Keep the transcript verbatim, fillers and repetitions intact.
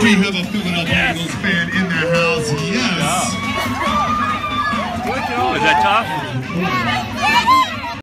we have a Philadelphia yes. Eagles fan in the house? Yes. Oh, is that tough?